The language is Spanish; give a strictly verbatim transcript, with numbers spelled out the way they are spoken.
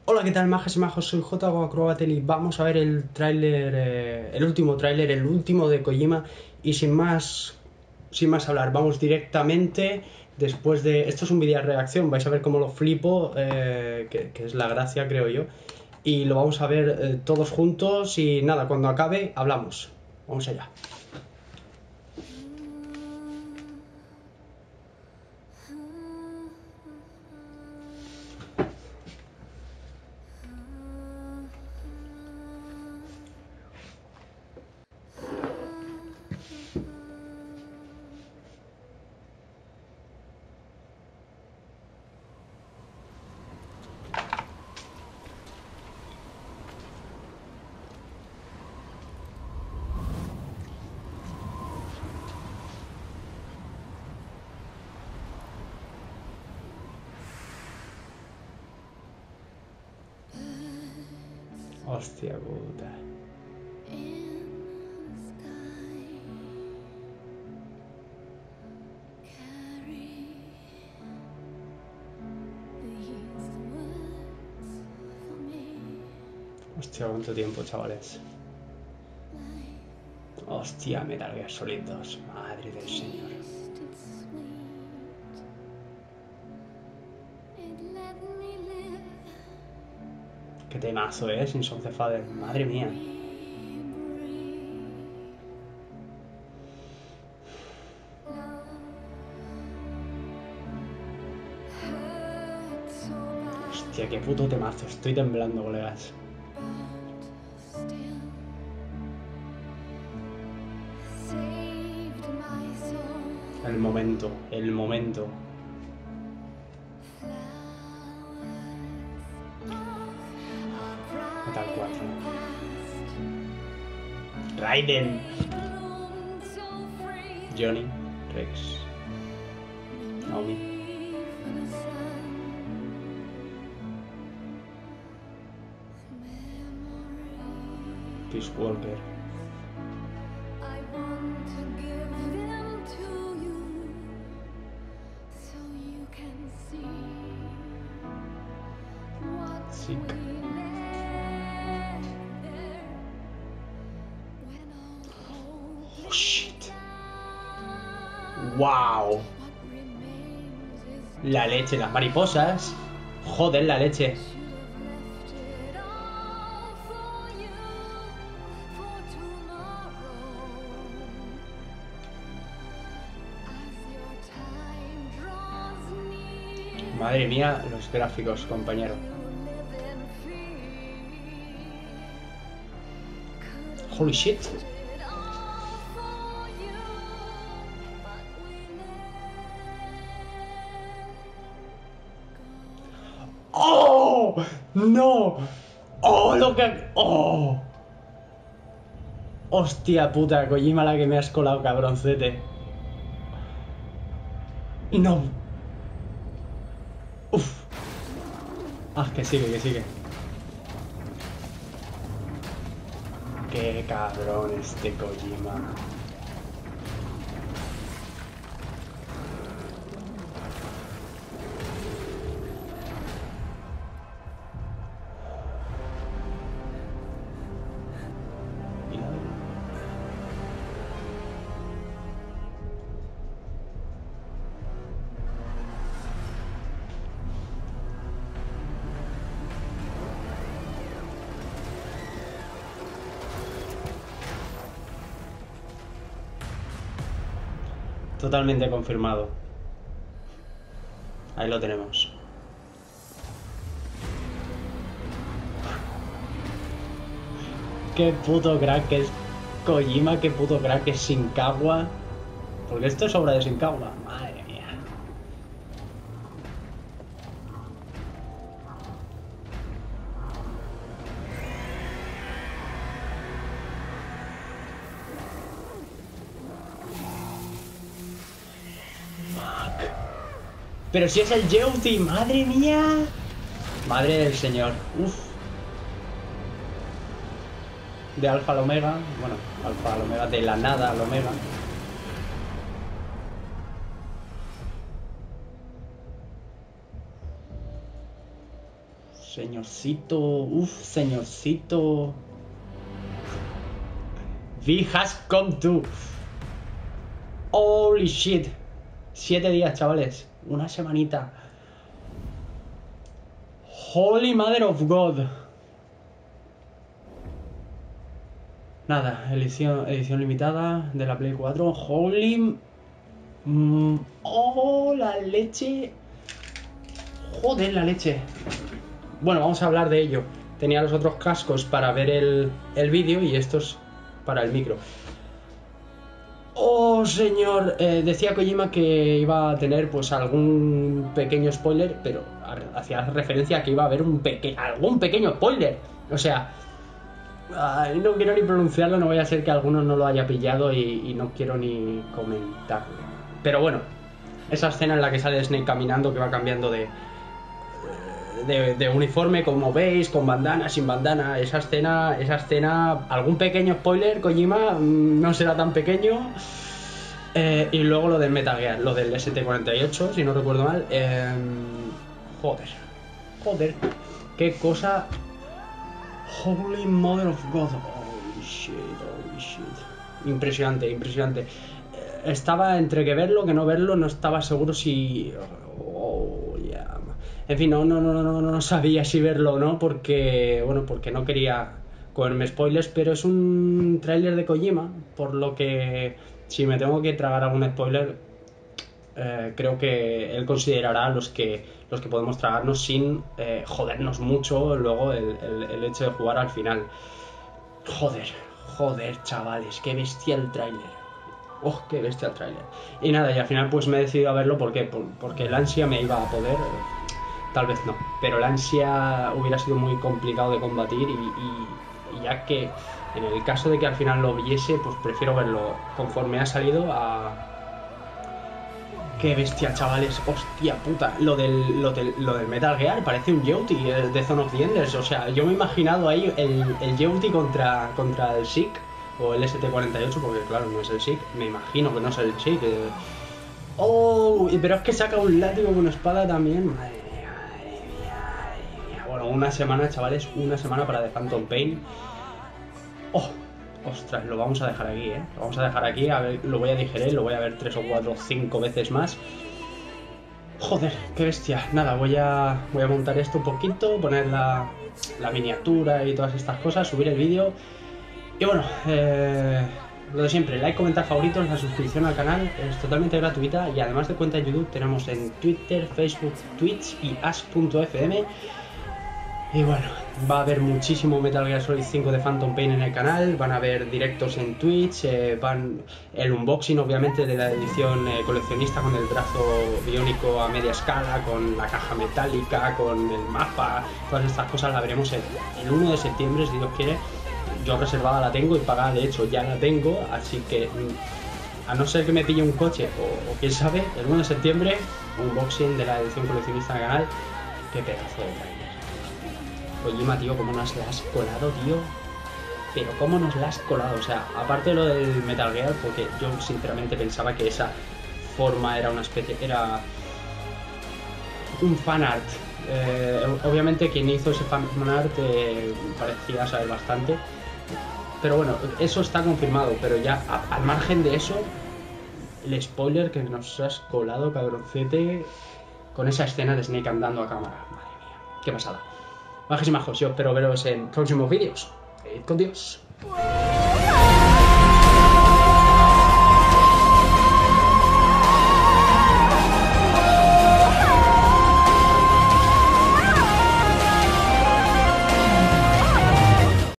Hola, ¿qué tal, majas y majos? Soy J O Acrobatel y vamos a ver el tráiler, eh, el último tráiler, el último de Kojima. Y sin más, sin más hablar, vamos directamente después de... Esto es un vídeo de reacción, vais a ver cómo lo flipo, eh, que, que es la gracia, creo yo. Y lo vamos a ver eh, todos juntos y nada, cuando acabe, hablamos. Vamos allá. Hostia puta. Hostia, cuánto tiempo, chavales. Hostia, Metal Gear Solid dos. Madre del señor. Qué temazo, eh, sin Sons of the Father. Madre mía. Hostia, qué puto temazo. Estoy temblando, colegas. El momento, el momento. Metal cuatro. Raiden. Johnny. Rex. Naomi. Peace Walker. Sick. Oh shit. Wow. La leche, las mariposas. Joder, la leche. Madre mía, los gráficos, compañero. Holy shit. ¡Oh! ¡No! ¡Oh, lo que... ¡Oh! Hostia puta, Kojima, la que me has colado, cabroncete. No. Uf. Ah, que sigue, que sigue. Qué cabrón este Kojima. Totalmente confirmado. Ahí lo tenemos. Qué puto crack es Kojima, qué puto crack es Shinkawa. Porque esto es obra de Shinkawa. Madre mía. Pero si es el Yeuti, madre mía. Madre del señor. Uf. De Alfa al Omega. Bueno, Alfa al Omega, de la nada al Omega. señorcito, uff, señorcito. V has come to. Holy shit. Siete días, chavales. Una semanita. Holy Mother of God. Nada, edición, edición limitada de la Play cuatro. Holy... Mm, oh, la leche. Joder, la leche. Bueno, vamos a hablar de ello. Tenía los otros cascos para ver el, el vídeo y estos para el micro. Oh, señor. Eh, decía Kojima que iba a tener pues algún pequeño spoiler, pero hacía referencia a que iba a haber un peque algún pequeño spoiler. O sea... Ay, no quiero ni pronunciarlo, no vaya a ser que alguno no lo haya pillado y, y no quiero ni comentarlo. Pero bueno, esa escena en la que sale Snake caminando, que va cambiando de, de, de uniforme, como veis, con bandana, sin bandana, esa escena, esa escena, algún pequeño spoiler, Kojima, no será tan pequeño. Eh, y luego lo del Metal Gear, lo del ese te cuarenta y ocho, si no recuerdo mal. Eh, joder, joder, qué cosa... Holy Mother of God. Holy shit, holy shit. Impresionante, impresionante. Estaba entre que verlo, que no verlo, no estaba seguro si... Oh, yeah. En fin, no, no, no, no, no sabía si verlo o no, porque, bueno, porque no quería comerme spoilers, pero es un tráiler de Kojima, por lo que si me tengo que tragar algún spoiler, eh, creo que él considerará los que los que podemos tragarnos sin eh, jodernos mucho luego el, el, el hecho de jugar al final. Joder, joder, chavales, qué bestia el tráiler. Oh, qué bestia el tráiler. Y nada, y al final pues me he decidido a verlo porque, porque el ansia me iba a poder, tal vez no, pero el ansia hubiera sido muy complicado de combatir y, y, y ya que en el caso de que al final lo viese, pues prefiero verlo conforme ha salido a... Qué bestia, chavales, hostia puta. Lo del, lo del, lo del Metal Gear parece un Yeuti de Zone of the Enders. O sea, yo me he imaginado ahí el, el Yeuti contra, contra el S I C o el ese te cuarenta y ocho, porque claro, no es el S I C. Me imagino que no es el S I C. Eh. Oh, pero es que saca un látigo con espada también. Madre mía, madre mía, madre mía. Bueno, una semana, chavales, una semana para The Phantom Pain. Oh. Ostras, lo vamos a dejar aquí, ¿eh? Lo vamos a dejar aquí, a ver, lo voy a digerir, lo voy a ver tres o cuatro o cinco veces más. Joder, qué bestia. Nada, voy a, voy a montar esto un poquito, poner la, la miniatura y todas estas cosas, subir el vídeo. Y bueno, eh, lo de siempre, like, comentar, favoritos, la suscripción al canal es totalmente gratuita. Y además de cuenta de YouTube tenemos en Twitter, Facebook, Twitch y as punto efe eme. Y bueno, va a haber muchísimo Metal Gear Solid cinco de Phantom Pain en el canal, van a haber directos en Twitch, eh, van el unboxing obviamente de la edición eh, coleccionista con el brazo biónico a media escala, con la caja metálica, con el mapa, todas estas cosas las veremos el, el uno de septiembre, si Dios quiere. Yo reservada la tengo y pagada, de hecho ya la tengo, así que a no ser que me pille un coche o, o quién sabe, el uno de septiembre, unboxing de la edición coleccionista del canal. Qué pedazo de trailer. Kojima, tío, ¿cómo nos la has colado, tío? Pero ¿cómo nos la has colado? O sea, aparte de lo del Metal Gear, porque yo sinceramente pensaba que esa forma era una especie... Era un fanart. Eh, obviamente quien hizo ese fanart eh, parecía saber bastante. Pero bueno, eso está confirmado. Pero ya, a, al margen de eso, el spoiler que nos has colado, cabroncete, con esa escena de Snake andando a cámara. Madre mía, qué pasada. Bajes y majos, yo espero veros en próximos vídeos. Id con Dios.